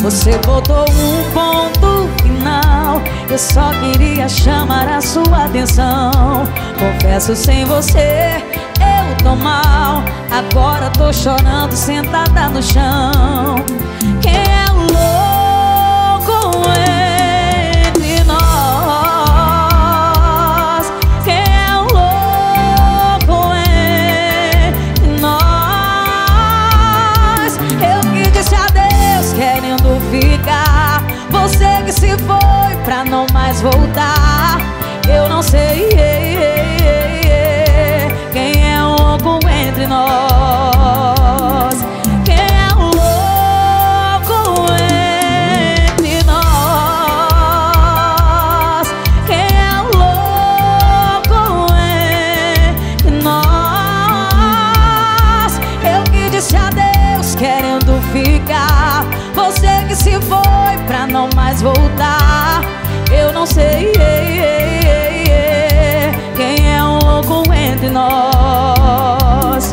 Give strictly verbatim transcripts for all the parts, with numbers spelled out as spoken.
Você botou um ponto final. Eu só queria chamar a sua atenção. Confesso, sem você eu tô mal. Agora tô chorando sentada no chão. Quem é o louco entre nós? Quem é o louco entre nós? Eu que disse adeus querendo ficar. Você que se foi pra não mais voltar. Eu não sei quem é o louco entre nós. Quem é o louco entre nós? Quem é o louco entre nós? Eu que disse adeus querendo ficar. Você que se foi pra não mais voltar. Eu não sei quem é o louco entre nós.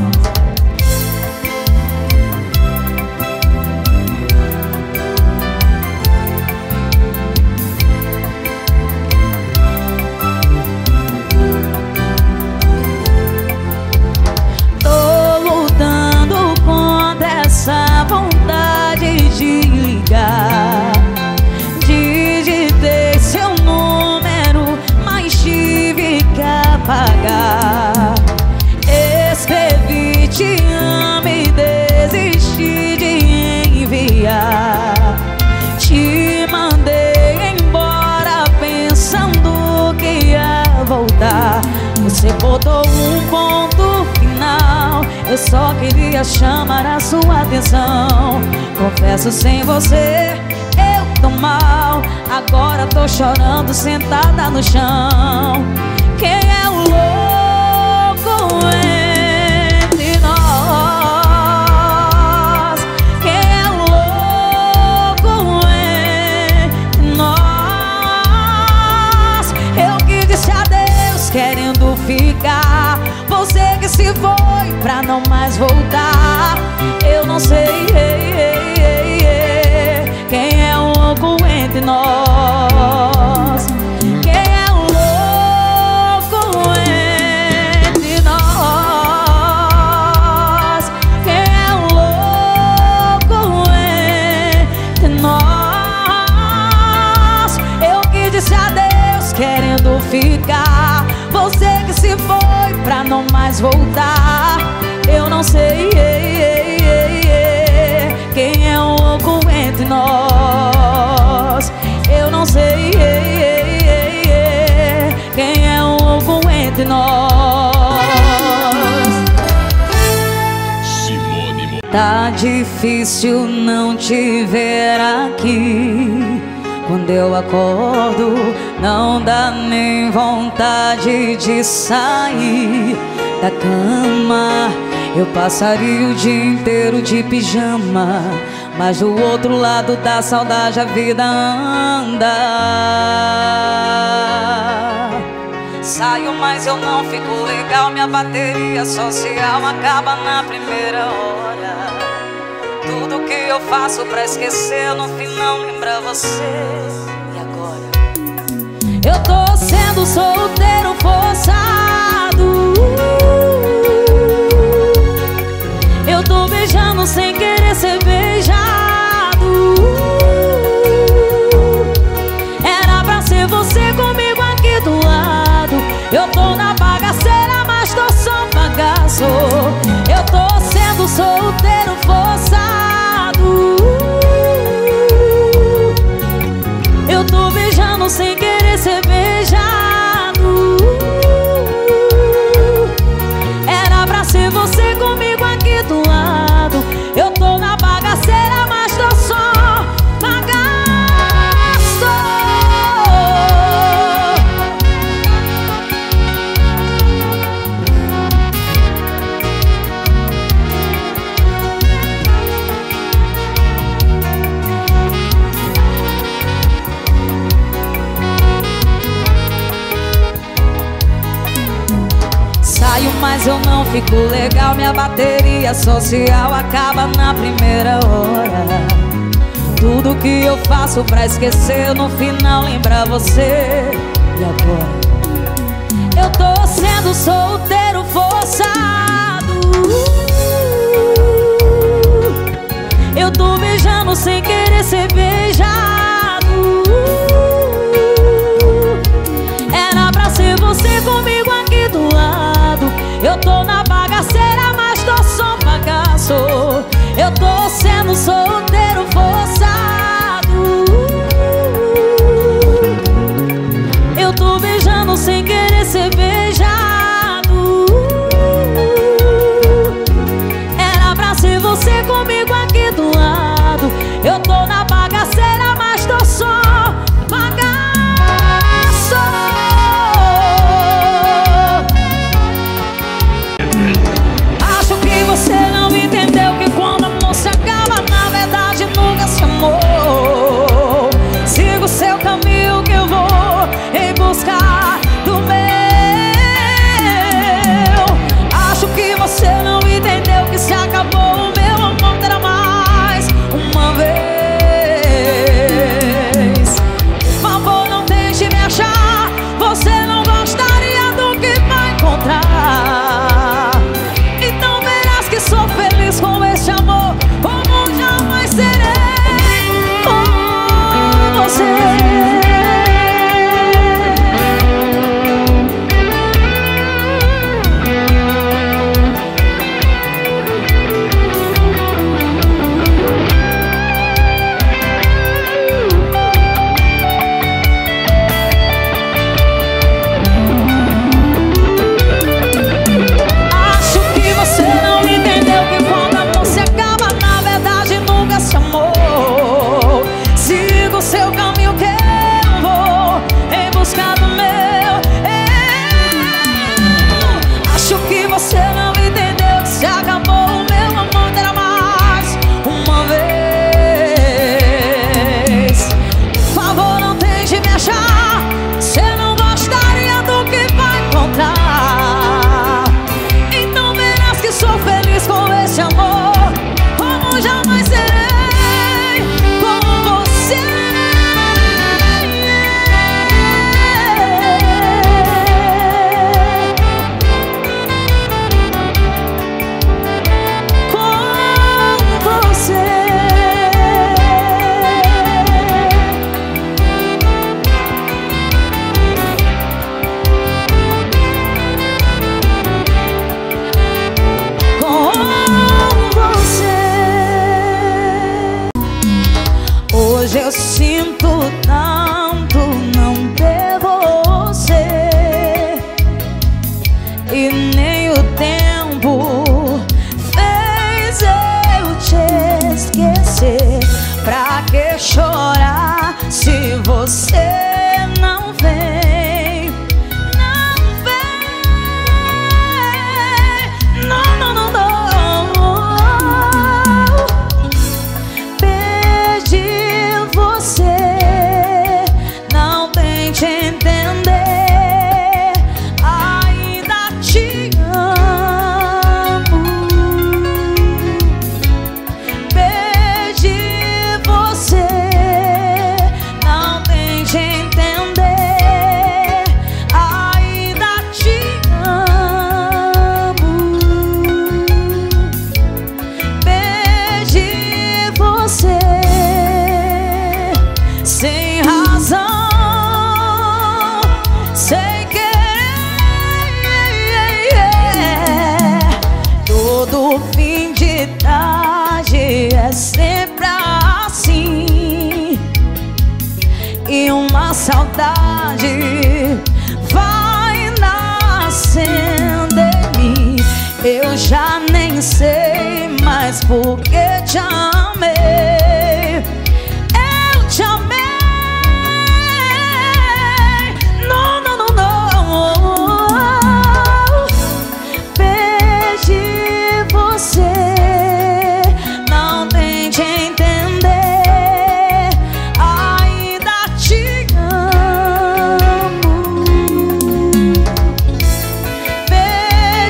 Tô lutando contra essa vontade de ligar. Digitei seu número, mas tive que apagar. Escrevi te amo e desisti de enviar. Te mandei embora pensando que ia voltar. Você botou um ponto final. Eu só queria chamar a sua atenção. Confesso, sem você eu tô mal. Agora tô chorando sentada no chão. Quem é o louco entre nós? Quem é o louco entre nós? Eu que disse adeus querendo ficar. Você que se foi pra não mais voltar. Eu não sei quem é o louco entre nós. Quem é o louco entre nós? Quem é o louco entre nós? Eu que disse adeus querendo ficar. Você que se foi pra não mais voltar. Eu não sei quem é o louco entre nós. Eu não sei quem é o louco entre nós. Simone. Tá difícil não te ver aqui. Quando eu acordo, não dá nem vontade de sair da cama. Eu passaria o dia inteiro de pijama, mas do outro lado da saudade a vida anda. Saio, mas eu não fico legal. Minha bateria social acaba na primeira hora. Tudo que eu faço pra esquecer, no fim não lembra você. E agora? Eu tô sendo solteiro forçado. Eu tô beijando sem querer ser beijado. Era pra ser você comigo aqui do lado. Eu tô na bagaceira, mas tô só bagaço. Eu tô sendo solteiro forçado. Eu tô beijando sem querer ser beijado. Era pra ser você comigo aqui do lado. Eu tô na bagaceira, mas tô só bagaço. Saio, mas eu não fico legal. Minha bateria social acaba na primeira hora. Tudo que eu faço pra esquecer, no final lembra você. E agora? Eu tô sendo solteiro forçado. Eu tô beijando sem querer ser beijado. Era pra ser você comigo aqui do lado. Eu tô na bagaceira, mas tô só bagaço. Eu tô sendo solteiro forçado. Eu tô beijando sem querer ser beijado. Era pra ser você comigo aqui do lado. Eu tô na bagaceira, mas tô só bagaço. Acho que você não entendeu que quando amor se acaba, na verdade nunca se amou. Siga o seu caminho que eu vou em busca do meu. Acho que você não entendeu que se acabou o meu amor, terá mais uma vez. Por favor, não tente me achar. Você não gostaria do que vai encontrar. Então verás que sou feliz com esse amor, como jamais serei com você. Acho que você não entendeu que quando amor se acaba, na verdade nunca se amou. Siga o seu caminho que eu vou em busca do meu. Eu acho que você não entendeu que se acabou o meu amor, terá mais uma vez. Por favor, não tente me achar. Você não gostaria do que vai encontrar. Então verás que sou feliz com esse amor, como jamais serei com você. Com você. Com você. Hoje eu sinto tanto não ter você, e nem o tempo fez eu te esquecer. Pra que chorar se você não vem? Não vem. Não, não, não, não. Perdi você, não tente entender. Ainda te amo. Perdi você, não tente entender. Ainda te amo. Perdi você sem razão, sem querer. Todo fim de tarde é sempre assim, e uma saudade vai nascendo em mim. Eu já nem sei mais por que te amei. Eu te amei. Não, não, não, não. Perdi você, não tente entender. Ainda te amo.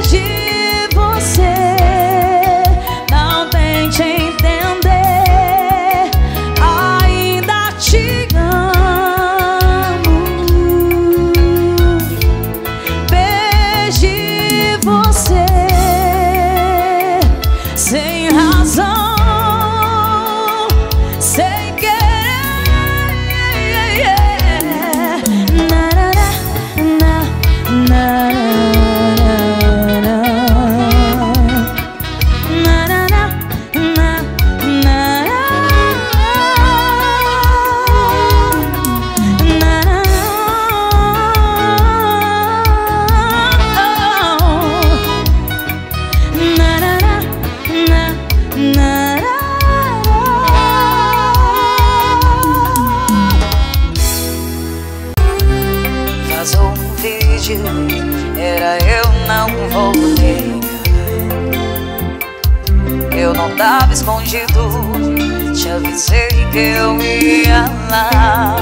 Perdi você, não tente entender. de mim era eu não vou negar. Eu não tava escondido, te avisei que eu ia lá.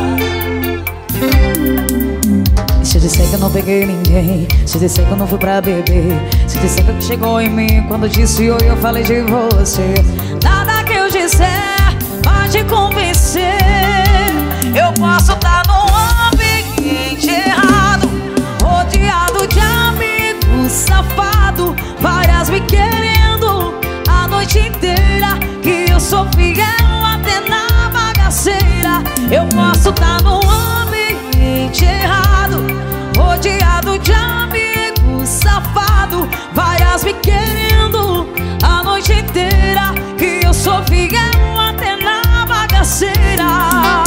E se eu disser que eu não peguei ninguém, se eu disser que eu não fui pra beber, se eu disser que o que chegou em mim quando disse oi eu falei de você, nada que eu disser vai te convencer. Eu posso estar num ambiente errado, rodeado de amigos safado, várias me querendo a noite inteira, que eu sou fiel até na bagaceira. Eu posso estar num ambiente errado, rodeado de amigos safado, várias me querendo a noite inteira, que eu sou fiel até na bagaceira.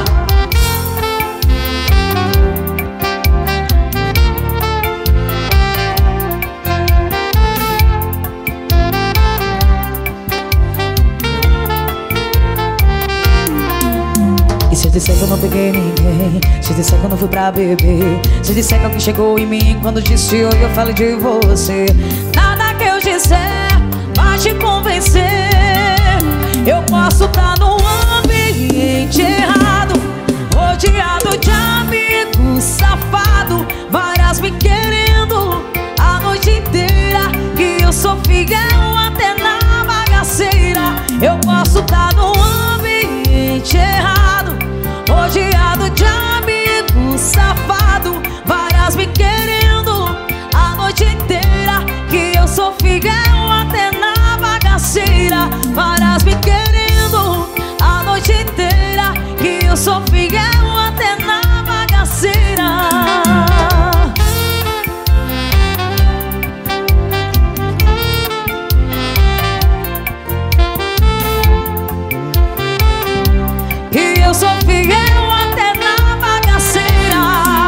Se eu disser que eu não peguei ninguém, se eu disser que eu não fui pra beber, se eu disser que alguém chegou em mim quando disse oi eu falei de você, nada que eu disser vai te convencer. Eu posso estar num ambiente errado, rodeado de amigos safado, várias me querendo a noite inteira, que eu sou fiel até na bagaceira. Eu posso estar num ambiente errado, rodeado de amigos safado, várias me querendo a noite inteira, que eu sou fiel até na bagaceira. Várias me querendo a noite inteira, que eu sou fiel até na bagaceira. E eu sou fiel até na bagaceira.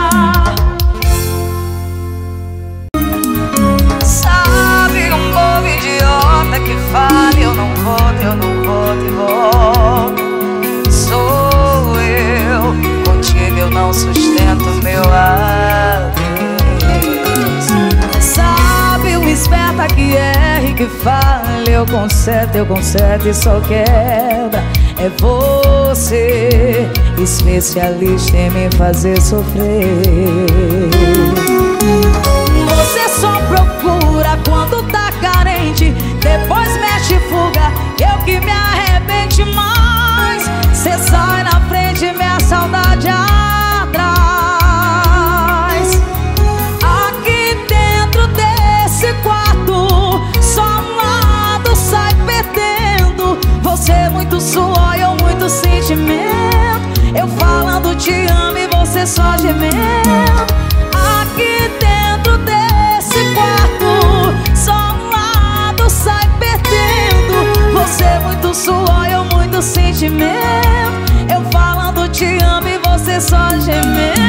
Sabe um povo idiota que fala eu não volto, eu não volto e volto. Sou eu, contigo eu não sustento meu adeus. Sabe um esperta que erra e que fala eu conserto, eu conserto e só quebra. É você, especialista em me fazer sofrer. Você só procura quando tá carente, depois mete fuga, eu que me arrebente mais. Cê sai na frente, minha saudade atrás. Aqui dentro desse quarto, só um lado sai perdendo. Você é muito suor, eu muito sentimento. Eu falando te amo e você só gemendo. Aqui dentro desse quarto, só um lado sai perdendo. Você é muito suor, eu muito sentimento. Eu falando te amo e você só gemendo.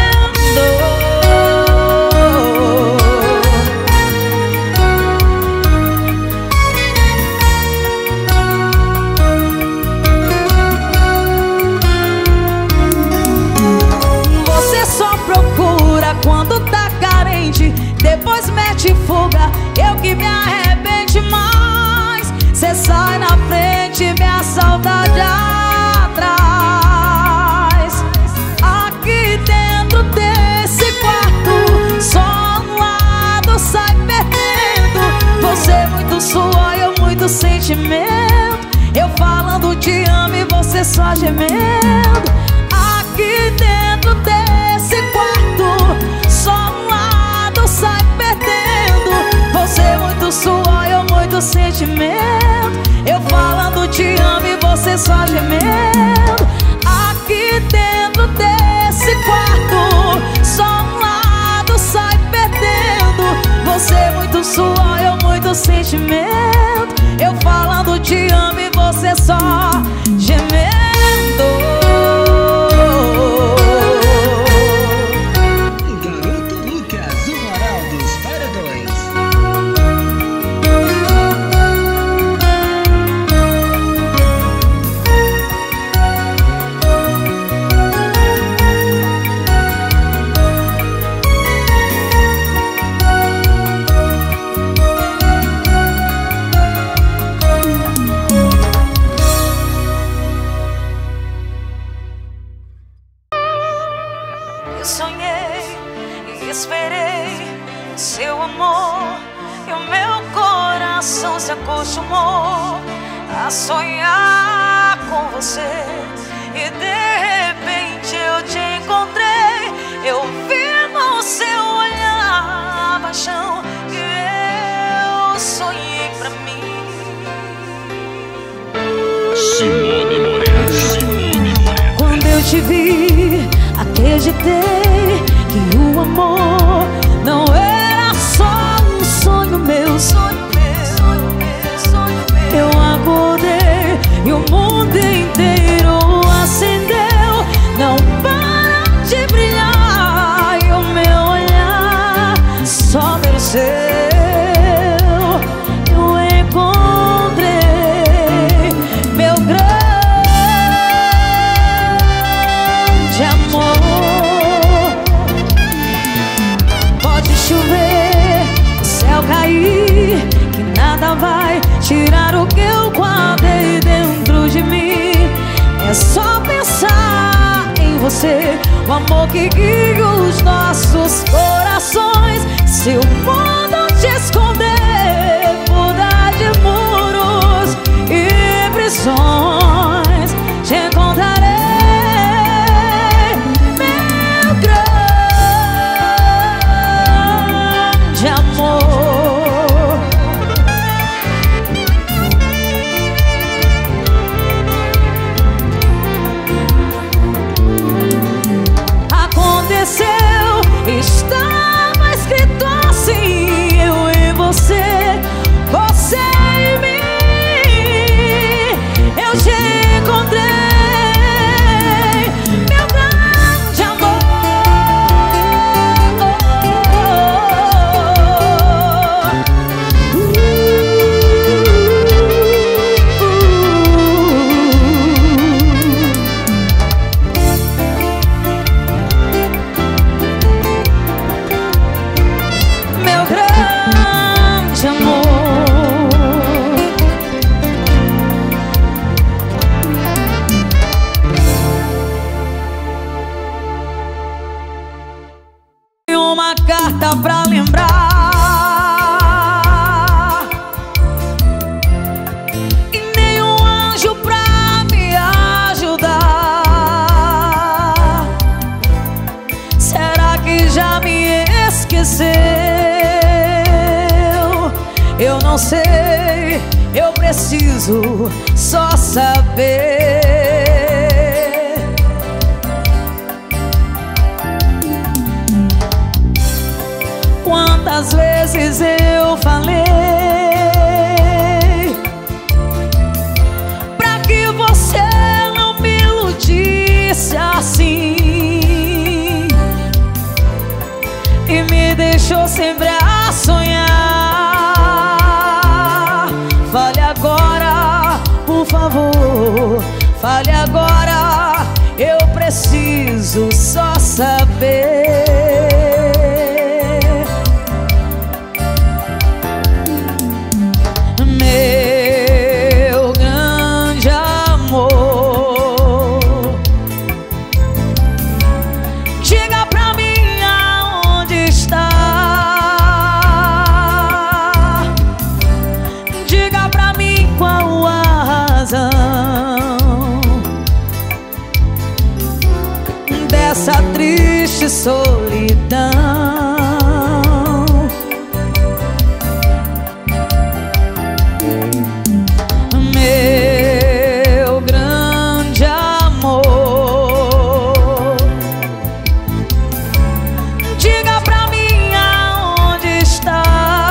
Quando tá carente, depois mete fuga, eu que me arrebente mais. Cê sai na frente, minha saudade atrás. Aqui dentro desse quarto, só um lado sai perdendo. Você é muito suor, eu muito sentimento. Eu falando te amo e você só gemendo. Aqui dentro desse quarto, só um lado sai perdendo. Você é muito suor, eu muito sentimento. Eu falando te amo e você só gemendo. Aqui dentro desse quarto, só um lado sai perdendo. Você é muito suor, eu muito sentimento. Eu falando te amo e você só gemendo. Eu sonhei e esperei o seu amor, e o meu coração se acostumou a sonhar com você. E de repente eu te encontrei, eu vi no seu olhar a paixão que eu sonhei pra mim. Simone Moreno, Simone Moreno. Quando eu te vi, acreditei que o amor não era só um sonho meu, sonho meu, sonho meu, sonho meu. Eu acordei e o mundo inteiro acendeu, não para de brilhar, e o meu olhar só mereceu. Eu encontrei meu grande amor. Pode chover, o céu cair, que nada vai tirar o que eu guardei dentro de mim. É só pensar em você, o amor que guia os nossos corações. Se o mundo te esconder, mudar de muros e prisões, te encontrarei, meu grande amor. Aconteceu, estava escrito assim, eu e você, você e mim. Eu te encontrei, meu grande amor. Uh, uh, meu grande amor. E uma carta pra lembrar, e nenhum anjo pra me ajudar. Será que já me esqueceu? Eu não sei, eu preciso só saber. Quantas vezes eu falei pra que você não me iludisse assim, e me deixou sempre a sonhar. Fale agora, por favor, fale agora, eu preciso só saber. Meu grande amor, diga pra mim aonde está. Diga pra mim qual a razão dessa triste solidão. Meu grande amor, diga pra mim aonde está.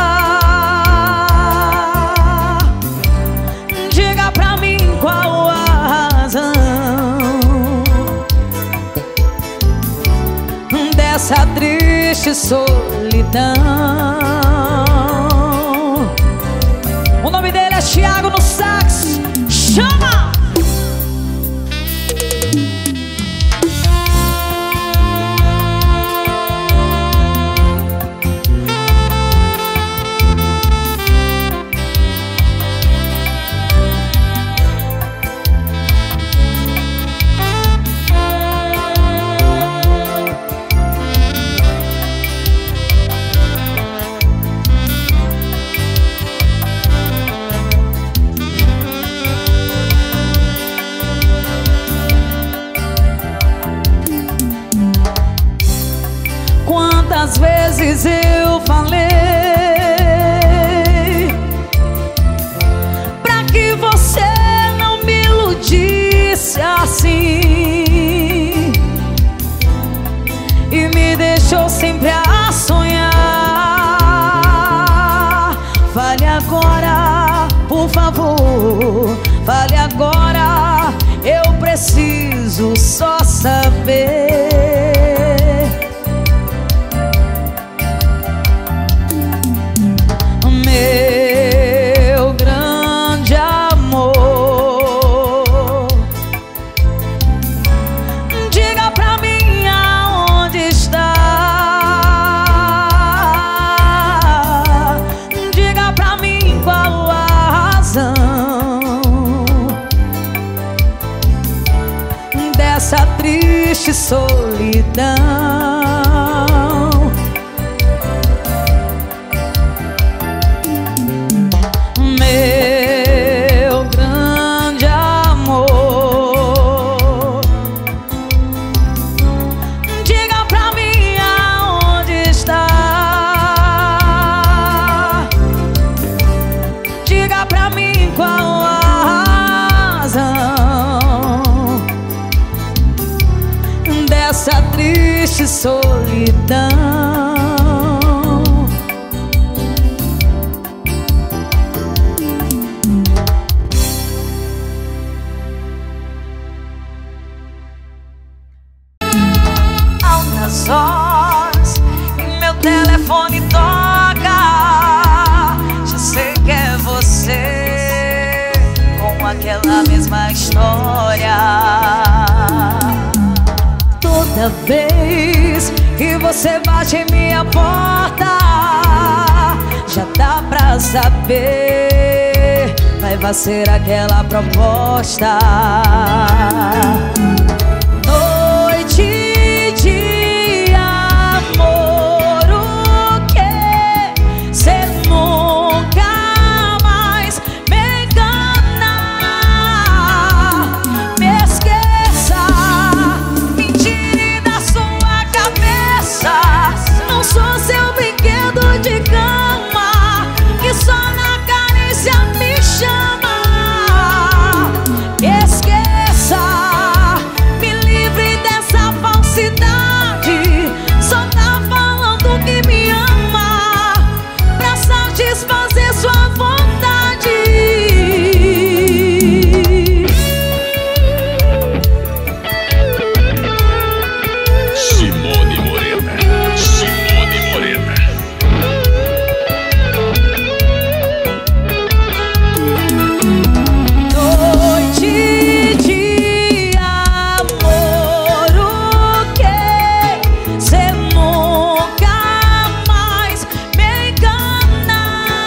Diga pra mim qual a razão dessa triste solidão. O nome dele é Thiago no sax. Chama! Quantas vezes eu falei pra que você não me iludisse assim e me deixou sempre a sonhar. Fale agora, por favor, fale agora, eu preciso só saber. Meu grande amor, diga pra mim aonde está. Diga pra mim qual a razão dessa triste solidão. Meu grande amor, diga pra mim aonde está. Diga pra mim qual a razão dessa triste solidão. Altas horas e meu telefone toca, já sei que é você, com aquela mesma história. Toda vez que você bate em minha porta, já dá pra saber, vai ser aquela proposta. Noite e dia, amor, o que? Cê nunca mais me engana. Me esqueça, me tire da sua cabeça. Não sou seu brinquedo de cama, que só na carícia me chama. Me esqueça, me livre dessa falsidade. Só tá falando que me ama pra satisfazer sua vontade. Simone Morena, Simone Morena. Noite e dia, amor, o que? Cê nunca mais me engana.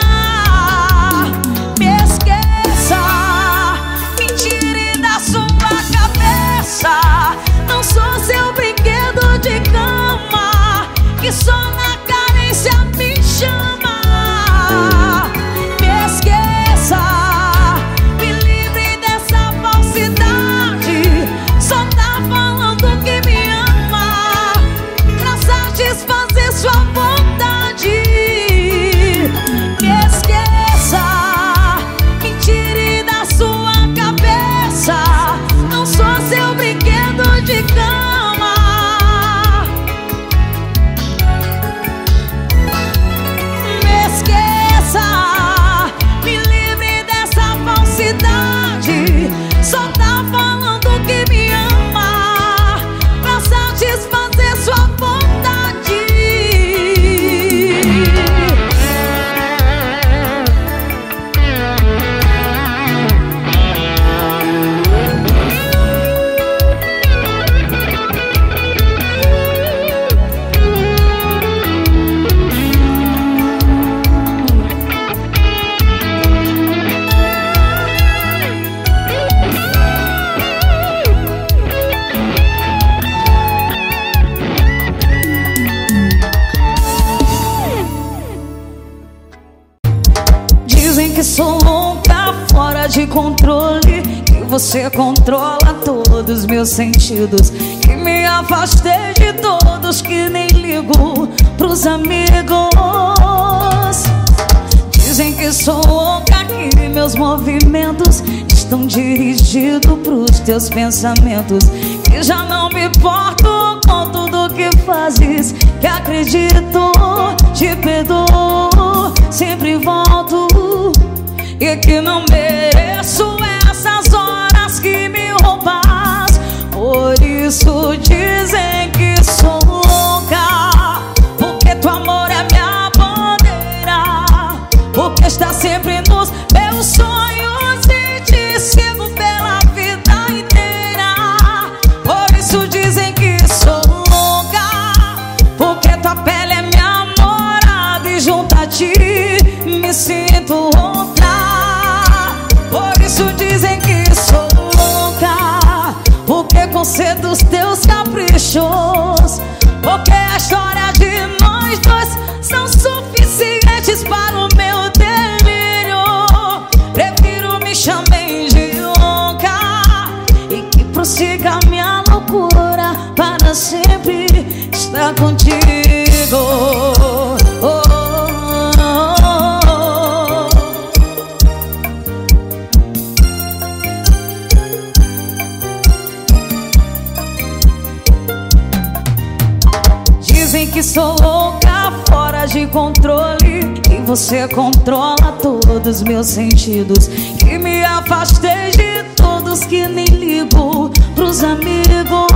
Me esqueça, me tire da sua cabeça. Não sou seu brinquedo de cama, que só na carência me chama. Me esqueça, me livre dessa falsidade. Só tá falando que me ama pra satisfazer sua vontade. Me esqueça, me tire da sua cabeça. Não sou seu brinquedo de cama. Me esqueça, me livre dessa falsidade. Só tá falando que me ama pra satisfazer sua vontade. Dizem que sou louca, fora de controle, que você controla todos os meus sentidos, que me afastei de todos, que nem ligo pros amigos. Dizem que sou louca, que meus movimentos estão dirigidos pros teus pensamentos, que já não me importo com tudo que fazes, que acredito, te perdoo, sempre volto, e que não mereço essas horas que me roubas. Por isso dizem que sou louca, porque teu amor é minha bandeira, porque está sempre nos meus sonhos e te sigo pela vida inteira. Por isso dizem que sou louca, porque tua pele é minha morada e junto a ti me sinto outra. Por isso dizem que sou louca, porque concedo os teus caprichos, porque a história de nós dois são suficientes para o meu delírio. Prefiro me chamem de louca e que prossiga minha loucura para sempre estar contigo. Oh, oh, oh. Dizem que sou louca, fora de controle, que você controla todos meus sentidos, que me afastei de todos, que nem ligo pros amigos.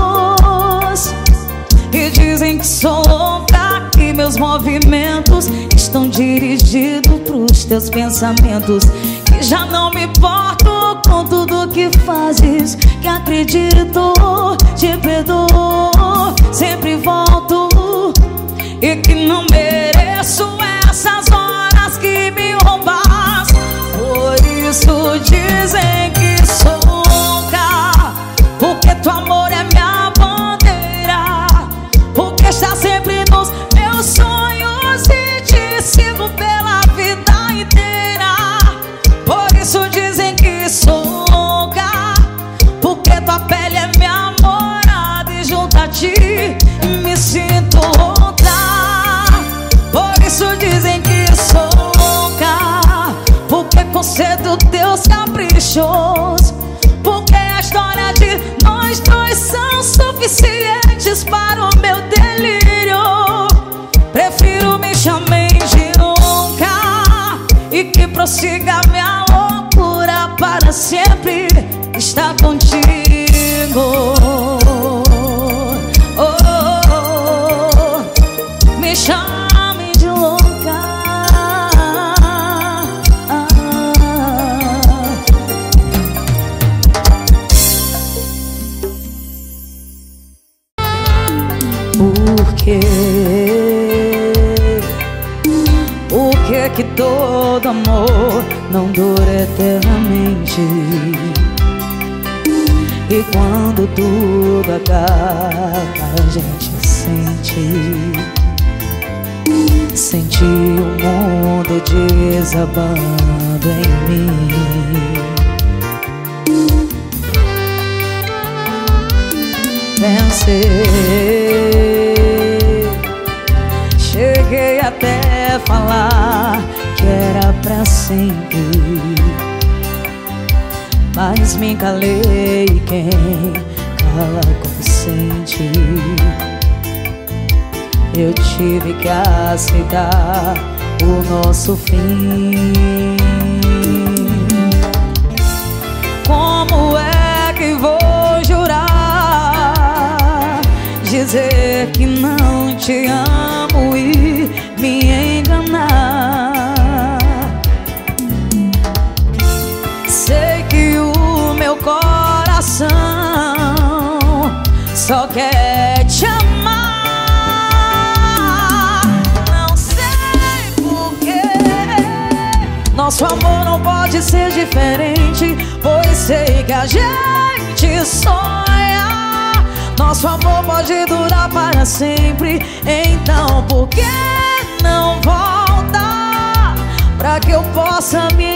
E dizem que sou louca, que meus movimentos estão dirigidos pros teus pensamentos, que já não me importo com tudo que fazes, que acredito, te perdoo, sempre volto, e que não mereço essas horas que me roubas. Por isso dizem que sou louca, porque teu amor é minha bandeira, porque está sempre nos meus sonhos e te sigo pela vida inteira. Por isso dizem que sou louca, porque tua pele é minha morada e junto a ti me sinto outra. Por isso dizem que sou louca, porque concedo teus caprichos, porque a história de nós dois são suficientes para o meu delírio. Prefiro me chamem de louca e que prossiga minha loucura para sempre estar contigo. Oh, oh, oh. Me chame de louca, porque o que é que todo amor não dura eternamente, e quando tudo acaba a gente sente, senti o mundo desabando em mim. Pensei, cheguei até falar que era pra sempre, mas me calei, quem cala consente. Eu tive que aceitar o nosso fim. Como é que vou jurar, dizer que não te amo e me enganar? Sei que o meu coração só quer te amar. Nosso amor não pode ser diferente, pois sei que a gente sonha. Nosso amor pode durar para sempre, então por que não volta? Pra que eu possa me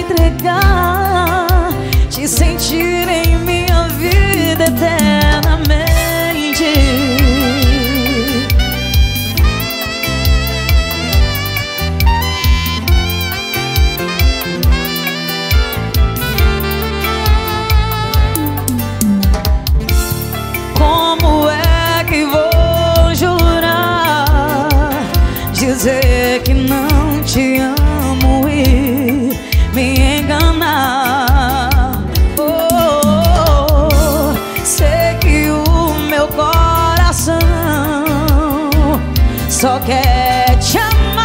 entregar, te sentir em minha vida eternamente. Como é que vou jurar, dizer que não te amo e me enganar? Oh, sei que o meu coração só quer te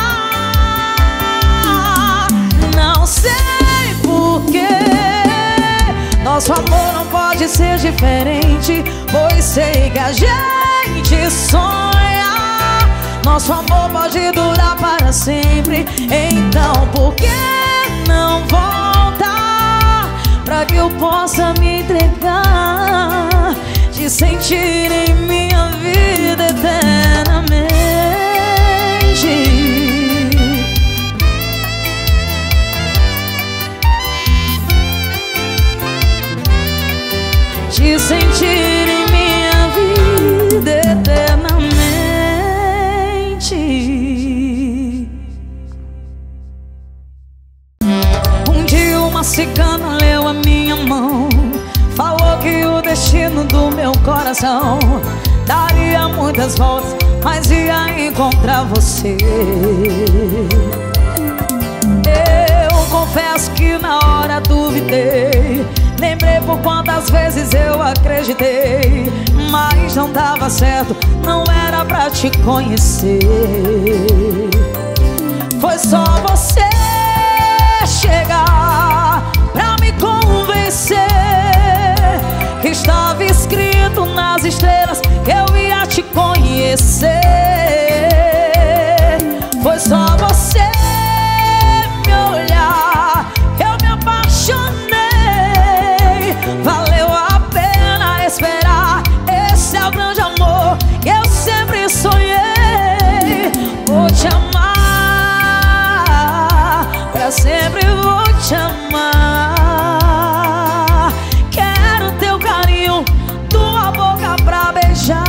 amar. Não sei porquê nosso amor não pode ser diferente, pois sei que a gente sonha. Nosso amor pode durar para sempre. Então por que não voltar, pra que eu possa me entregar, te sentir em minha vida eternamente? Te sentir em minha vida eternamente. Um dia uma cigana leu a minha mão, falou que o destino do meu coração daria muitas voltas, mas ia encontrar você. Eu confesso que na hora duvidei, lembrei por quantas vezes eu acreditei, mas não dava certo, não era pra te conhecer. Foi só você chegar pra me convencer que estava escrito nas estrelas que eu ia te conhecer. Foi só você me olhar, eu me apaixonei. Valeu a pena esperar, esse é o grande amor que eu sempre sonhei. Vou te amar, pra sempre vou te amar. Quero teu carinho, tua boca pra beijar.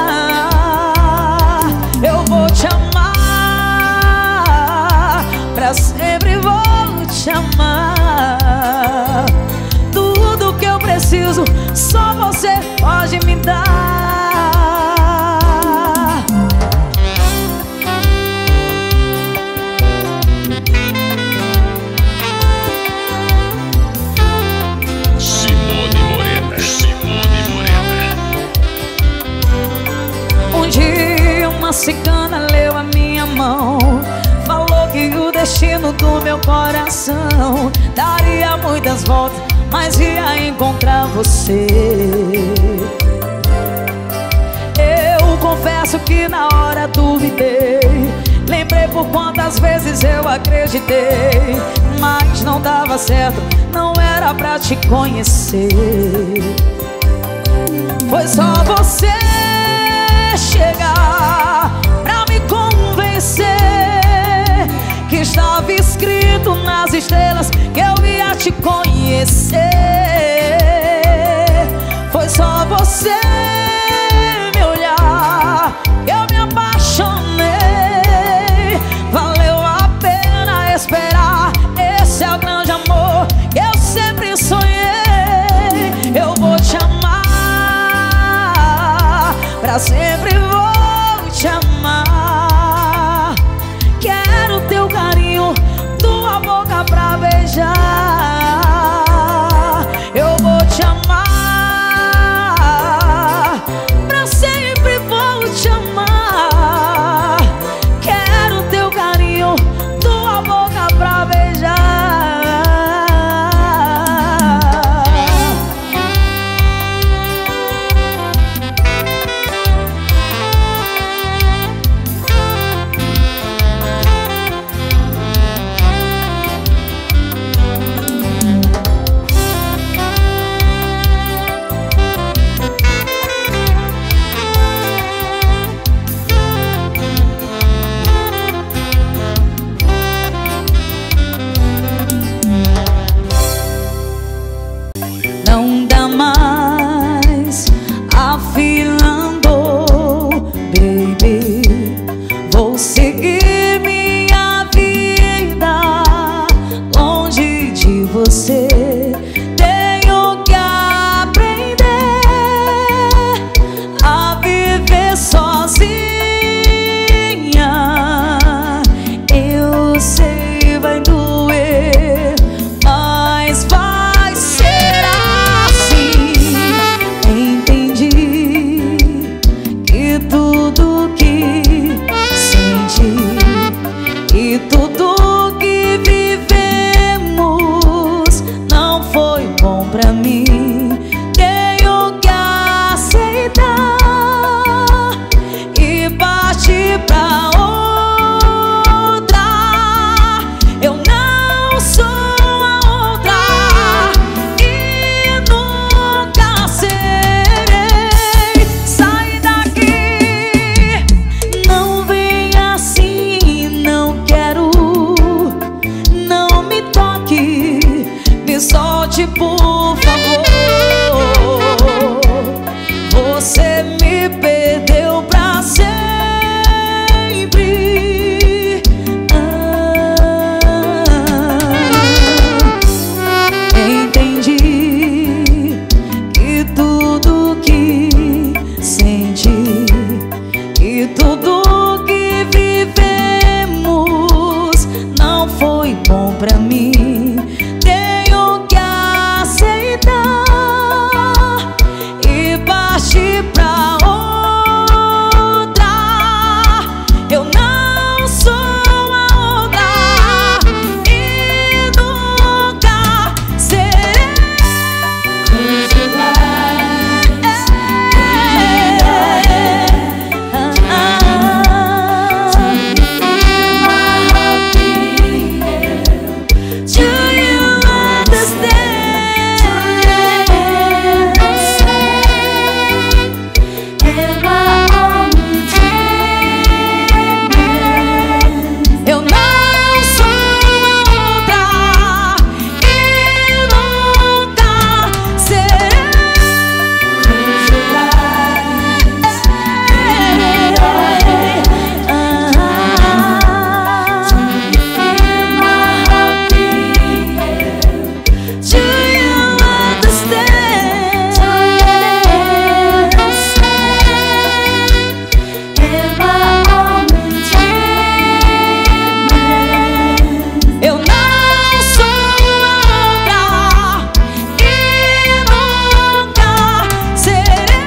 Eu vou te amar, pra sempre vou te amar. Tudo que eu preciso, só você pode me dar. Simone Morena, Simone Morena. Um dia uma cigana leu a minha mão, falou que o destino do meu coração daria muitas voltas, mas ia encontrar você. Eu confesso que na hora duvidei, lembrei por quantas vezes eu acreditei, mas não dava certo, não era pra te conhecer. Foi só você chegar pra me convencer que estava escrito nas estrelas que eu ia te conhecer. Foi só você me olhar, eu me apaixonei. Valeu a pena esperar, esse é o grande amor que eu sempre sonhei. Eu vou te amar, pra sempre vou te amar. Quero teu carinho, tua boca pra beijar. Eu vou te amar, pra sempre vou te amar. Quero teu carinho, tua boca pra beijar. que tudo que senti e tudo que vivemos não foi bom pra mim. Tenho que aceitar e partir pra outra. Eu não sou a outra e nunca serei. Sai daqui, não vem assim, não quero. Não me toque, me solte por favor. Você me perdeu pra sempre. Ah, entendi que tudo que senti e tudo que vivemos não foi bom pra mim. Tenho que aceitar e partir pra outra. Eu não sou a outra e nunca serei. Do you understand? Am I only dreaming? Eu não sou a outra e nunca serei. Close your eyes, feel my heart beating. Do you understand? Do you understand? Am I only dreaming? Eu não sou a outra e nunca serei.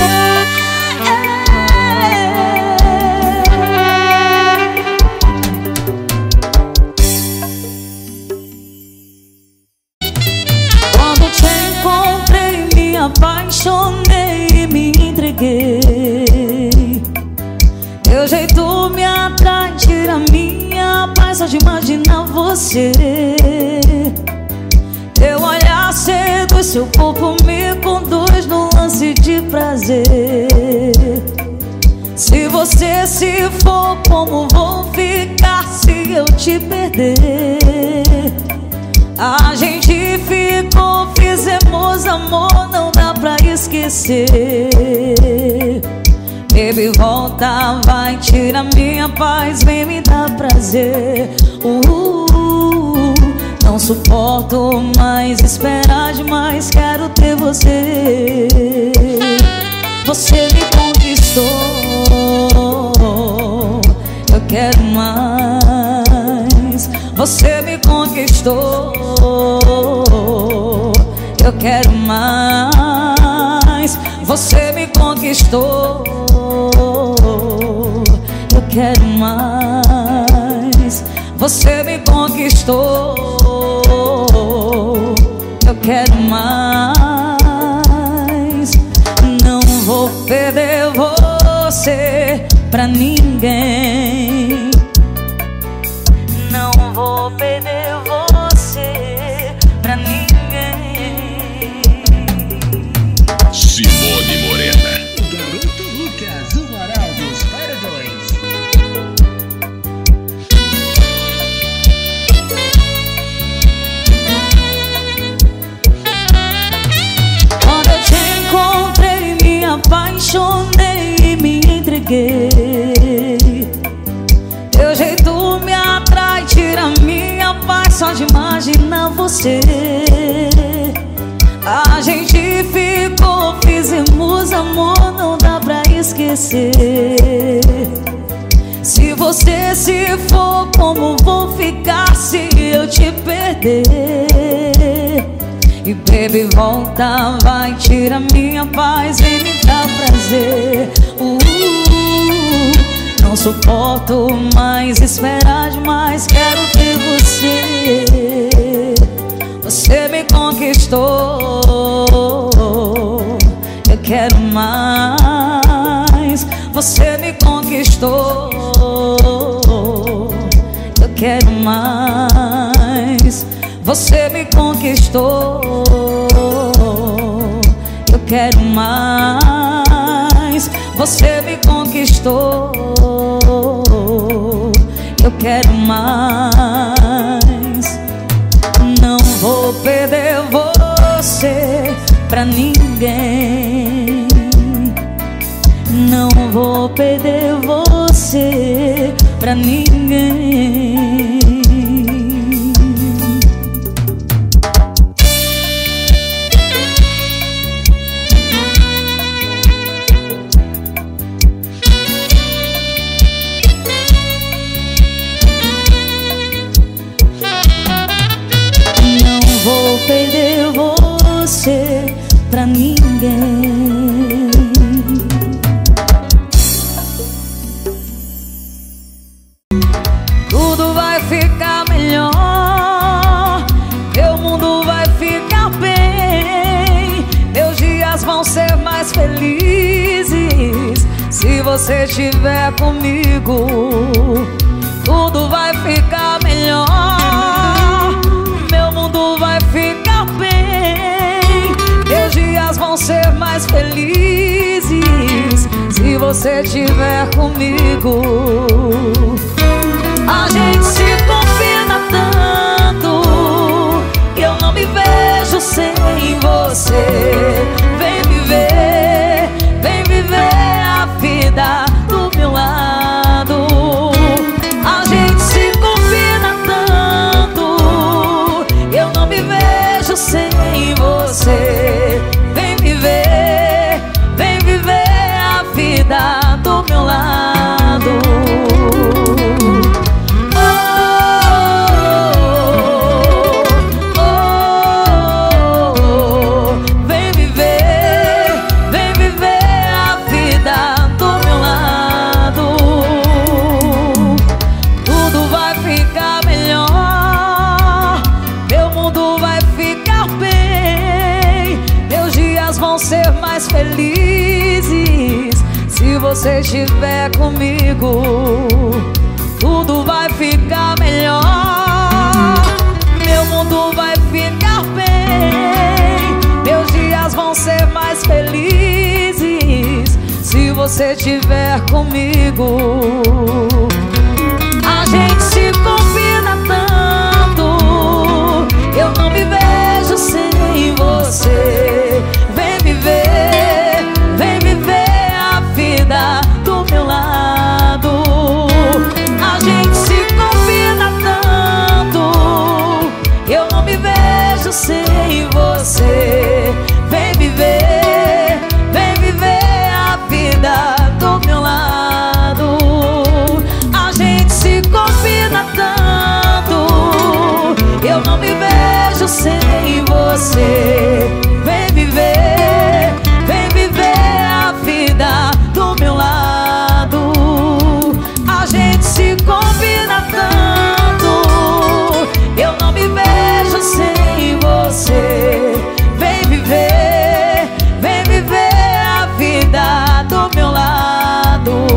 Quando te encontrei, me apaixonei e me entreguei. Teu jeito me atrai, tira minha paz só de imaginar você. Teu olhar seduz, seu corpo me conduz num lance de prazer. Se você se for, como vou ficar se eu te perder? A gente ficou, fizemos amor, não dá pra esquecer. Baby, volta, vai, tira minha paz, vem me dar prazer. uh, Não suporto mais esperar demais, quero ter você. Você me conquistou, eu quero mais. Você me conquistou, eu quero mais. Você me conquistou, eu quero mais. Você me conquistou, eu quero mais. Não vou perder você pra ninguém. Não vou perder você pra ninguém. Simone Morena. Garoto Lucas, o varal dos paredões. Quando eu te encontrei, me apaixonei e me entreguei. Teu jeito me atrai, tira minha paz só de imaginar você. A gente ficou, fizemos amor, não dá pra esquecer. Se você se for, como vou ficar se eu te perder? E baby, volta, vai, tira minha paz, vem me dar prazer. uh, suporto mais esperar demais. Quero ter você. Você me conquistou, eu quero mais. Você me conquistou, eu quero mais. Você me conquistou, eu quero mais. Você me conquistou, eu quero mais. Não vou perder você pra ninguém. Não vou perder você pra ninguém. Não vou perder você pra ninguém. Tudo vai ficar melhor, meu mundo vai ficar bem, meus dias vão ser mais felizes se você estiver comigo. Tudo vai ficar melhor, meu mundo vai ficar bem, meus dias vão ser mais felizes se você estiver comigo. A gente se combina tanto que eu não me vejo sem você. Vem viver, vem viver a vida do meu lado. A gente se combina tanto, eu não me vejo sem você. Vem viver, vem viver a vida do meu lado. Felizes se você estiver comigo. Tudo vai ficar melhor, meu mundo vai ficar bem, meus dias vão ser mais felizes se você estiver comigo. A gente se combina tanto, eu não me vejo sem você. Vem viver, vem viver a vida do meu lado. A gente se combina tanto, eu não me vejo sem você. Vem viver, vem viver a vida do meu lado. A gente se combina tanto, eu não me vejo sem você. Vem viver, vem viver a vida do meu lado. A gente se combina tanto, eu não me vejo sem você. Vem viver, vem viver a vida do meu lado.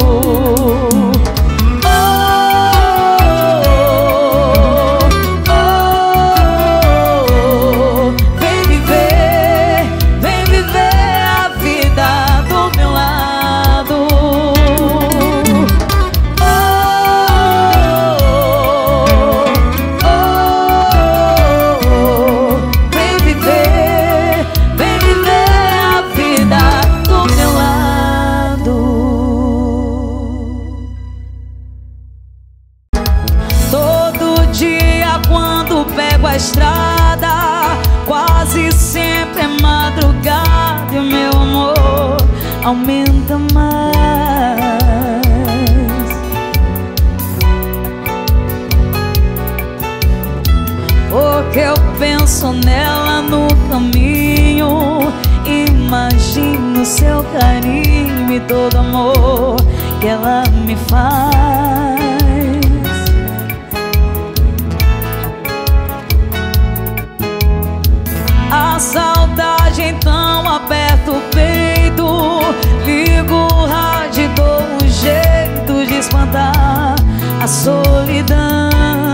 A estrada quase sempre é madrugada e o meu amor aumenta mais. Porque eu penso nela no caminho, imagino seu carinho e todo amor que ela me faz. A saudade então aperta o peito, ligo o rádio e dou um jeito de espantar a solidão.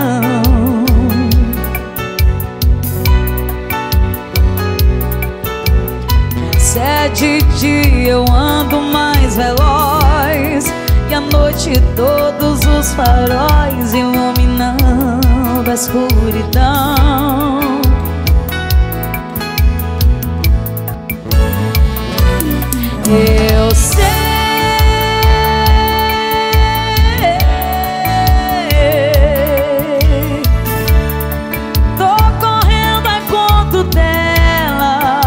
Se é de dia eu ando mais veloz, e à noite todos os faróis iluminando a escuridão. Eu sei, tô correndo a conta dela,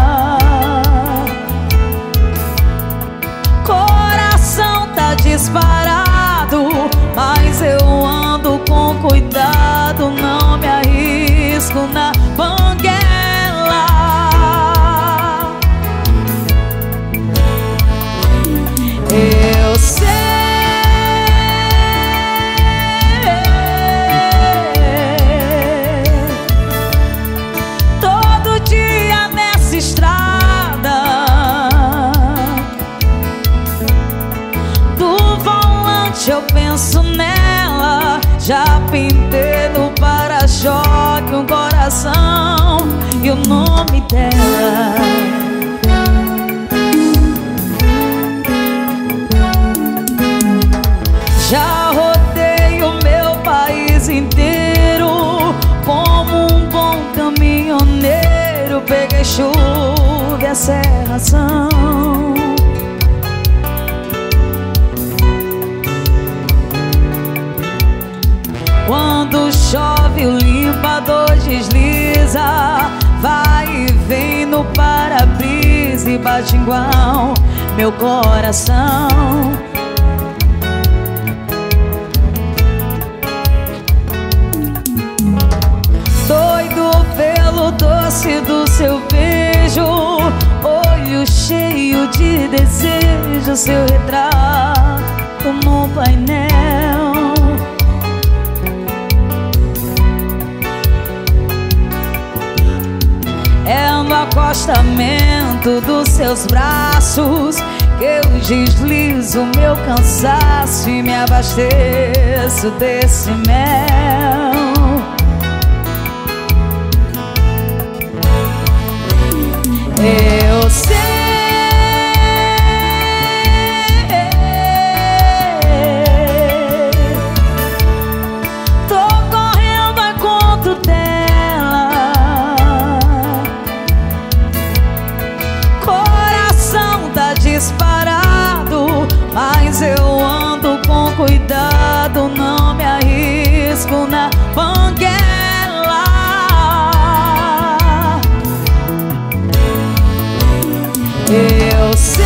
coração tá disparado, mas eu ando com cuidado, não me arrisco na banguela. Eu sei, todo dia nessa estrada, do volante eu penso nela. Já pintei no para-choque um coração e o nome dela. Já rodei o meu país inteiro, como um bom caminhoneiro. Peguei chuva e a serração. Quando chove o limpador desliza, vai e vem no para-brisa e bate igual meu coração. Doido pelo doce do seu beijo, olho cheio de desejo, seu retrato no painel. É no acostamento dos seus braços que eu deslizo meu cansaço e me abasteço desse mel. Eu sei, tô correndo a conta dela, coração tá disparado, mas eu ando com cuidado, não me arrisco na banguela. Eu sei,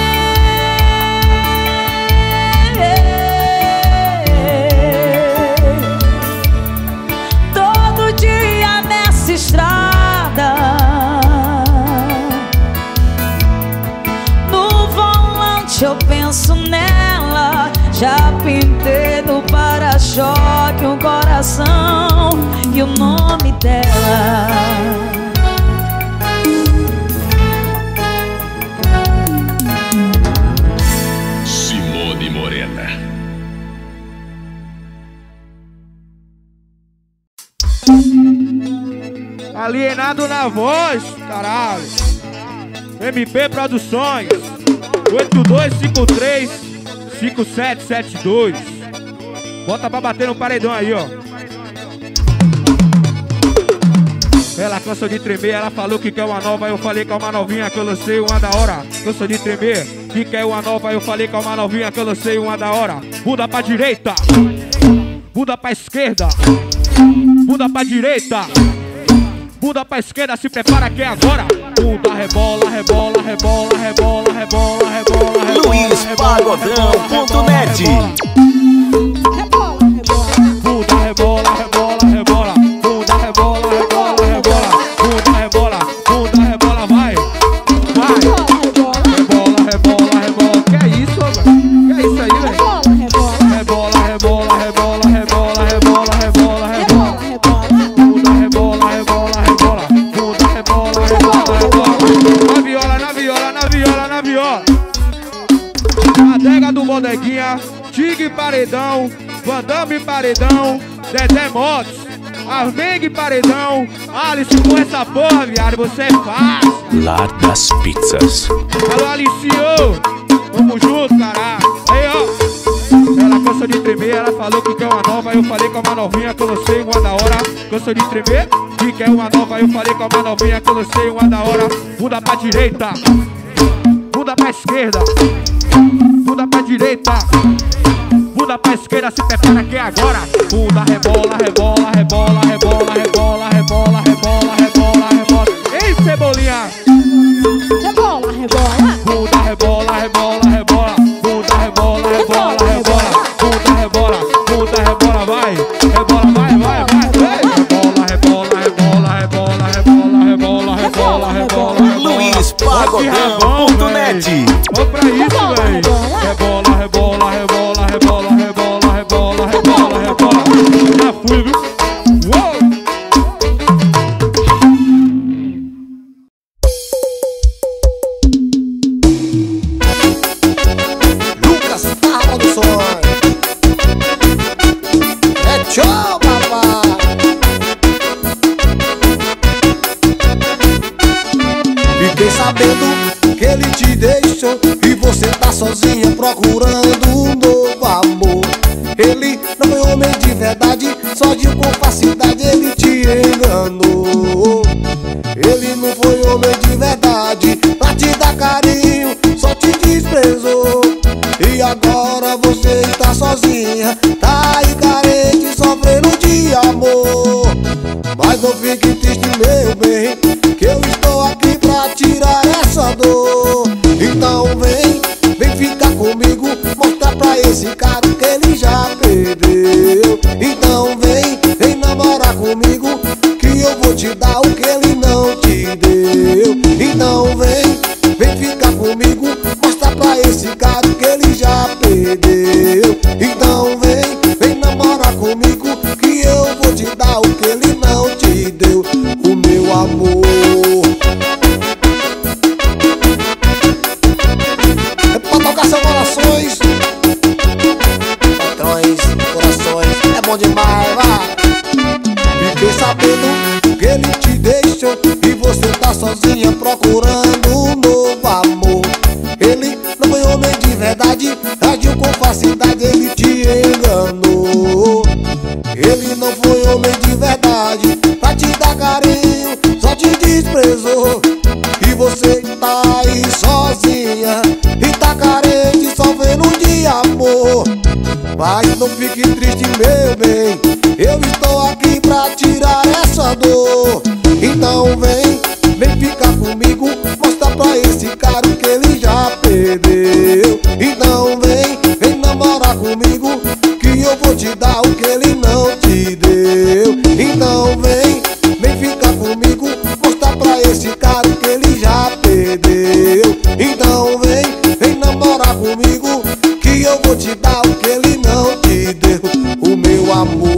todo dia nessa estrada, no volante eu penso nela. Já pintei no para-choque um coração e o nome dela. Alienado na voz, caralho. M P Produções oito dois cinco três cinco sete sete dois. Bota pra bater no paredão aí, ó. Ela cansa de tremer, ela falou que quer uma nova. Eu falei que é uma novinha que eu lancei uma da hora. Cansa de tremer, que quer uma nova. Eu falei que é uma novinha que eu lancei uma da hora. Muda pra direita, muda pra esquerda, muda pra direita, muda pra esquerda, se prepara que é agora. Muda, rebola, rebola, rebola, rebola, rebola, rebola, rebola. Luiz Pagodão ponto net. Muda, rebola, rebola, rebola. Muda, rebola, rebola, rebola. Muda, rebola, muda, rebola, vai. Vai. Rebola, rebola, rebola. Que é isso, velho? Que é isso aí, velho? Cebolinha, Tig Paredão, Vandame Paredão, Dedé Motos, Armengue Paredão, Alice com essa porra, viado, você é fácil. Lar das Pizzas. Alô, Alicio, tamo junto, caralho. Aí, ó, ela cansou de tremer, ela falou que quer uma nova, eu falei com uma novinha que eu não sei, uma da hora. Cansou de tremer, que quer uma nova, eu falei com uma novinha que eu não sei, uma da hora. Muda pra direita, muda pra esquerda, muda pra direita, muda pra esquerda, se prepara que é agora. Muda, rebola, rebola, rebola, rebola, rebola, rebola, rebola, rebola, rebola. Ei, Cebolinha! Rebola, rebola. Muda, rebola, rebola, rebola. Muda, rebola, rebola, rebola. Muda, rebola, muda, rebola, vai. Rebola, vai, vai, vai. Rebola, rebola, rebola, rebola, rebola, rebola, rebola, rebola. Luiz Pagodão ponto net. Vamos pra isso, véi. Rebola, rebola, rebola, rebola, rebola, rebola, rebola, rebola. Já fui, viu? Uou! Lucas Produções. É tchau, papai. Fiquei sabendo que ele te deixou e você tá sozinha procurando um novo amor. Ele não foi homem de verdade, só de com facilidade ele te enganou. Ele não foi homem de verdade, pra te dar carinho, só te desprezou. E agora você está sozinha, tá aí carente, sofrendo de amor. Mas não fique triste, meu bem, que eu estou aqui pra tirar essa dor. Então vem, vem ficar comigo, mostrar pra esse cara que ele já perdeu. Então vem, vem namorar comigo, que eu vou te dar o que ele não te deu. Então vem, vem ficar comigo, mostrar pra esse cara que ele já perdeu. Então vem, vem namorar comigo, que eu vou te dar o que ele não te deu. O meu amor. É pra tocar seus corações. Patrões, corações, é bom demais, vai. Fiquei sabendo que ele te deixou e você tá sozinha procurando um novo amor. Ele não foi homem de verdade, agiu com facilidade, ele te enganou. Ele não foi homem de verdade, pra te dar carinho, só te desprezou. E você tá aí sozinha e tá carente, sofrendo de amor. Mas não fique triste, meu bem, eu estou aqui pra tirar essa dor. Então vem, vem ficar comigo, mostrar pra esse cara que ele já perdeu. Então vem, vem namorar comigo, que eu vou te dar o que ele não te deu. Então vem, vem ficar comigo, mostrar pra esse cara que ele já perdeu. Então vem, vem namorar comigo, que eu vou te dar o que ele não te deu. O meu amor.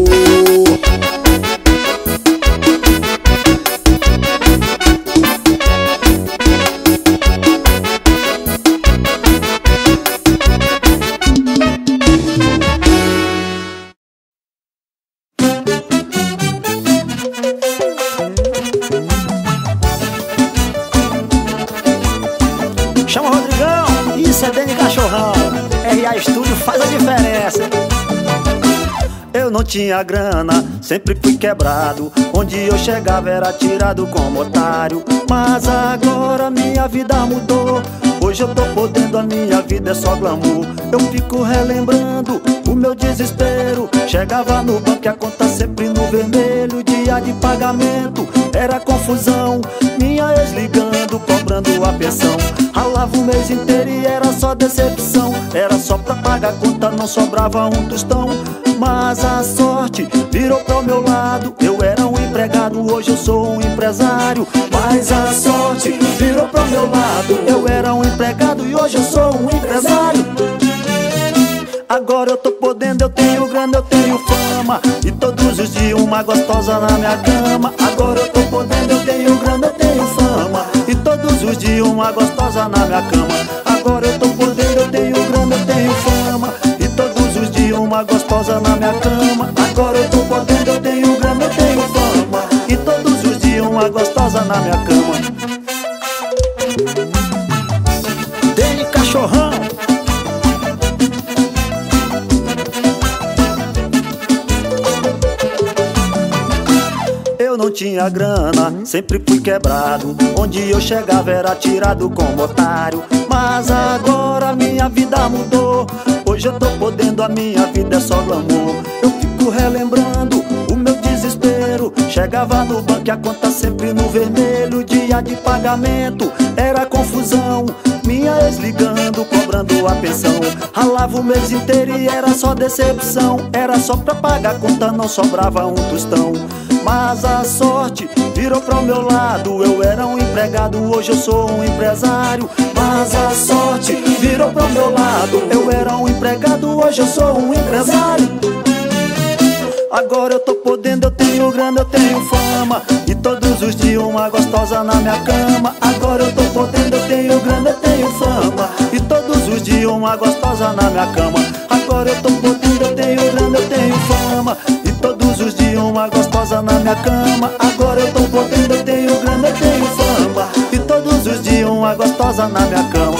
Chama o Rodrigão, isso é Dani Cachorrão. R A Estúdio faz a diferença. Eu não tinha grana, sempre fui quebrado. Onde eu chegava era tirado como otário. Mas agora minha vida mudou. Hoje eu tô podendo, a minha vida é só glamour. Eu fico relembrando o meu desespero. Chegava no banco e a conta sempre no vermelho. Dia de pagamento era confusão. Minha ex ligando, cobrando a pensão. Ralava o mês inteiro e era só decepção. Era só pra pagar a conta, não sobrava um tostão. Mas a sorte virou pro meu lado. Eu era um empregado, hoje eu sou um empresário. Mas a sorte virou pro meu lado. Eu era um empregado e hoje eu sou um empresário. Agora eu tô podendo, eu tenho grana, eu tenho fama. E todos os dias uma gostosa na minha cama. Agora eu tô podendo, eu tenho grana, eu tenho fama. E todos os dias uma gostosa na minha cama. Agora eu tô podendo, eu tenho grana, eu tenho fama. uma gostosa na minha cama. Agora eu tô podendo, eu tenho grana, eu tenho fama. E todos os dias uma gostosa na minha cama. Dei cachorrão. Eu não tinha grana, sempre fui quebrado. Onde eu chegava era tirado como otário. Mas agora minha vida mudou. Hoje eu tô podendo, a minha vida é só glamour. Eu fico relembrando o meu desespero. Chegava no banco e a conta sempre no vermelho. Dia de pagamento era confusão. Minha ex ligando, cobrando a pensão. Ralava o mês inteiro e era só decepção. Era só pra pagar a conta, não sobrava um tostão. Mas a sorte virou pro meu lado. Eu era um empregado, hoje eu sou um empresário. Mas a sorte virou pro meu lado. Eu era um empregado, hoje eu sou um empresário. Agora eu tô podendo, eu tenho grana, eu tenho fama. E todos os dias uma gostosa na minha cama. Agora eu tô podendo, eu tenho grana, eu tenho fama. E todos os dias uma gostosa na minha cama. Agora eu tô podendo, eu tenho grana, eu tenho fama. E todos os dias uma gostosa na minha cama. Agora eu tô podendo, eu tenho grana, eu tenho fama. E todos os dias uma gostosa na minha cama.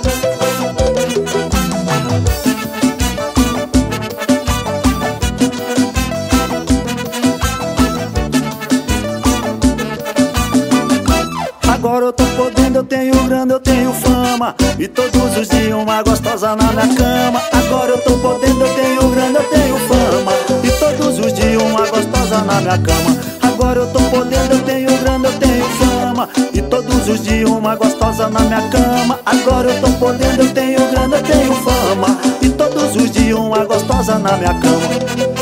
Agora eu tô podendo, eu tenho grana, eu tenho fama. E todos os dias uma gostosa na minha cama. Agora eu tô podendo, eu tenho grana, eu tenho fama. E todos os dias uma gostosa na minha cama. Agora eu tô podendo, eu tenho grana, eu tenho fama. E todos os dias uma gostosa na minha cama. Agora eu tô podendo, eu tenho grana, eu tenho fama. E todos os dias uma gostosa na minha cama.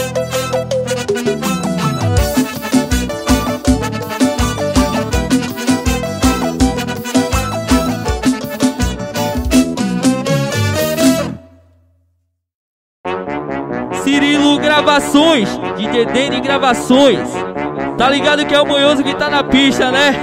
Cirilo Gravações, D J Dene Gravações. Tá ligado que é o Monhoso que tá na pista, né?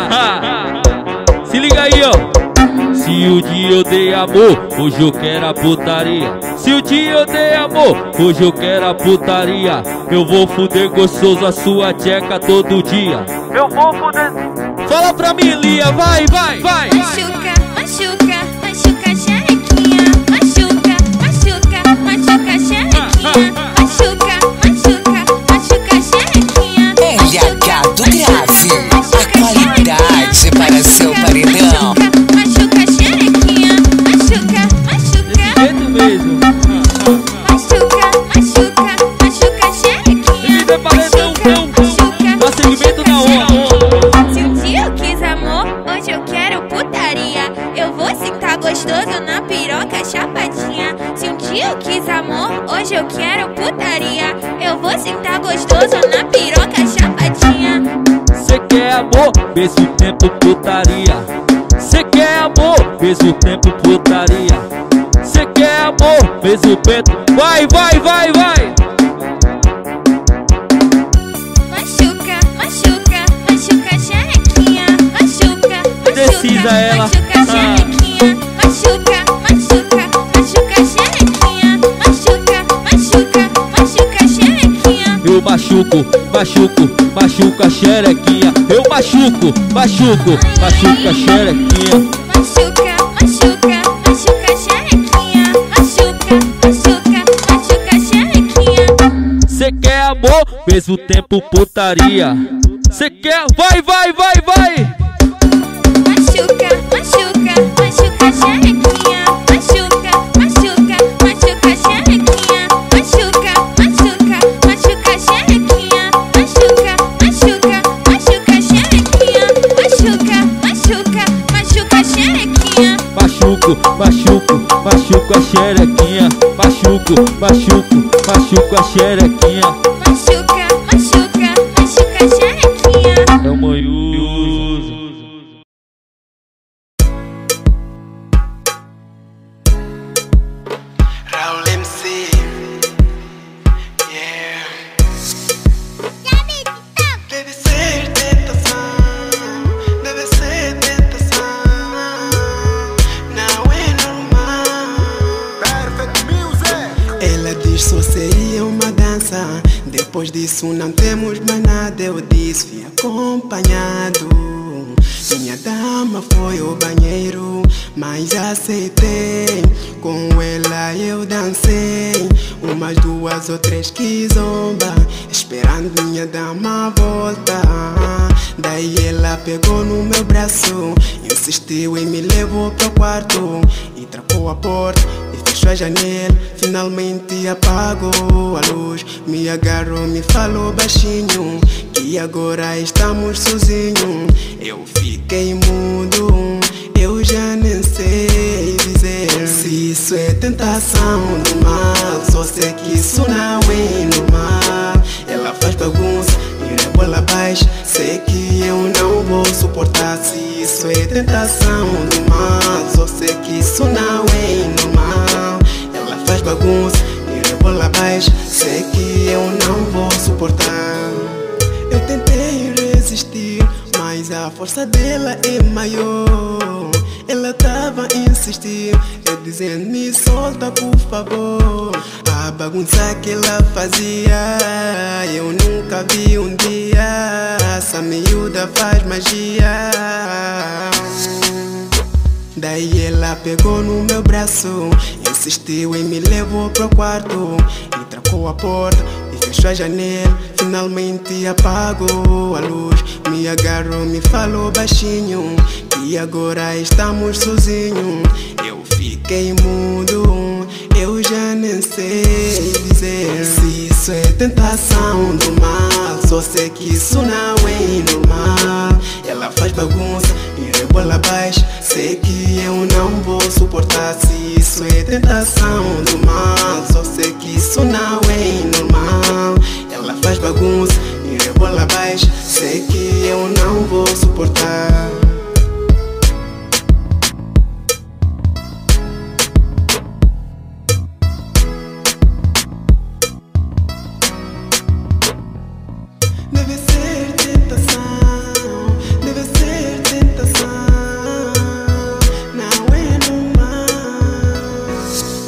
Se liga aí, ó. Se o dia eu dei amor, hoje eu quero a putaria. Se o dia eu dei amor, hoje eu quero a putaria. Eu vou fuder gostoso a sua tcheca todo dia. Eu vou fuder. Fala pra mim, Lia, vai, vai, vai. Machuca, machuca, machuca a xerequinha. Machuca, machuca, machuca a xerequinha. Machuca, machuca, machuca a xerequinha. L H do Grave, a qualidade para seu paredão. Machuca a xerequinha. Machuca, machuca. Desse jeito mesmo. Machuca, machuca, machuca a xerequinha. Esse é paredão, não, dá segmento na onda. Se um dia eu quis amor, hoje eu quero putaria. Eu vou sentar gostoso na piroca chapadinha. Se um dia eu quis amor, hoje eu quero putaria. Eu vou sentar gostoso na piroca chapadinha. Cê quer amor, vê se o tempo putaria. Cê quer amor, vê se o tempo putaria. Cê quer amor, vê se o peito. Vai, vai, vai, vai. Machuca, machuca, machuca a xerequinha. Machuca, machuca, Precisa ela. machuca a xerequinha. Machuca, machuca, machuca a xerequinha. Machuca, machuca, machuca a xerequinha. Eu machuco, machuco, machuco a xerequinha. Eu machuco, machuco, machuco a xerequinha. Machuca, machuca, machuca a xerequinha. Machuca, machuca, machuca a xerequinha. Cê quer amor, mesmo tempo putaria. Cê quer, vai, vai, vai, vai. Machuca, machuca, machuca a xerequinha. Machuca, machuca, machuca a xerequinha. Machuca, machuca, machuca a xerequinha. Machuca, machuca, machuca a xerequinha. Machuca, machuca, machuca a xerequinha. Machuco, machuco, machuco a xerequinha. Machuco, machuco, machuco a xerequinha. Machuca, machuca, machuca a xerequinha. É o Monhoso. Raul M C, yeah. Deve ser tentação, deve ser tentação. Não é normal. Perfect music. Ela diz Antes só seria uma dança, depois disso não temos mais nada. Eu disse, fui acompanhado. Minha dama foi ao banheiro, mas aceitei. Com ela eu dancei umas duas ou três que zomba, esperando minha dama voltar. Daí ela pegou no meu braço, insistiu e me levou pro quarto, e trancou a porta e fechou a janela. Finalmente apagou a luz, me agarrou, me falou baixinho que agora estamos sozinhos. Eu fiquei mudo, eu já nem sei dizer se isso é tentação do mal. Só sei que isso não é normal. Ela faz bagunça e rebola abaixo, sei que eu não vou suportar. Se isso é tentação do mal, só sei que isso não é normal. Ela faz bagunça e rebola abaixo, sei que eu não vou suportar. Eu tentei resistir, mas a força dela é maior. Ela tava a insistir, eu dizendo, me solta por favor. A bagunça que ela fazia, eu nunca vi um dia. Essa miúda faz magia. Daí ela pegou no meu braço, insistiu e me levou pro quarto, e trancou a porta e fechou a janela. Finalmente apagou a luz, me agarrou, me falou baixinho que agora estamos sozinhos. Eu fiquei mudo, eu já nem sei dizer se isso é tentação do mal. Só sei que isso não é normal. Ela faz bagunça e rebola abaixo, sei que eu não vou suportar. Se isso é tentação do mal, só sei que isso não é normal. Ela faz bagunça e rebola abaixo, sei que eu não vou suportar. Deve ser tentação, deve ser tentação, não é normal.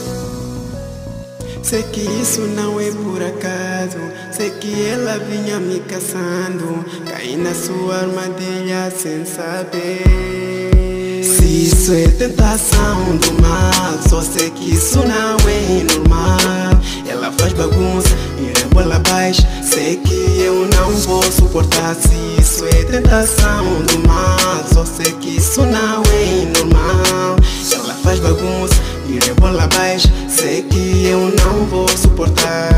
Sei que isso não é por acaso, sei que ela vinha me caçando, caí na sua armadilha sem saber. Se isso é tentação do mal, só sei que isso não é normal. Ela faz bagunça e rebola abaixo, sei que eu não vou suportar. Se isso é tentação do mal, só sei que isso não é normal. Ela faz bagunça e rebola abaixo, sei que eu não vou suportar.